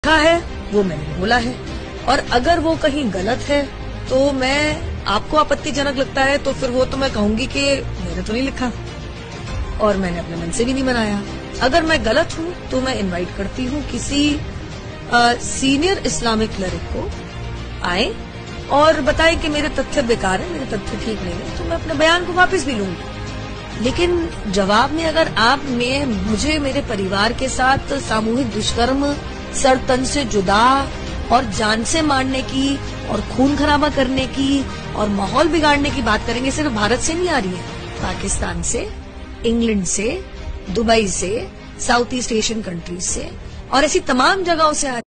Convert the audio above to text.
लिखा है वो मैंने बोला है, और अगर वो कहीं गलत है तो मैं आपको आपत्तिजनक लगता है तो फिर वो तो मैं कहूंगी कि मैंने तो नहीं लिखा और मैंने अपने मन से भी नहीं बनाया। अगर मैं गलत हूं तो मैं इनवाइट करती हूं किसी सीनियर इस्लामिक क्लरिक को आए और बताए कि मेरे तथ्य बेकार है, मेरे तथ्य ठीक नहीं है, तो मैं अपने बयान को वापस भी लूंगी। लेकिन जवाब में अगर आप मुझे मेरे परिवार के साथ सामूहिक दुष्कर्म, सर तन से जुदा और जान से मारने की और खून खराबा करने की और माहौल बिगाड़ने की बात करेंगे, सिर्फ भारत से नहीं आ रही है, पाकिस्तान से, इंग्लैंड से, दुबई से, साउथ ईस्ट एशियन कंट्रीज से और ऐसी तमाम जगहों से आ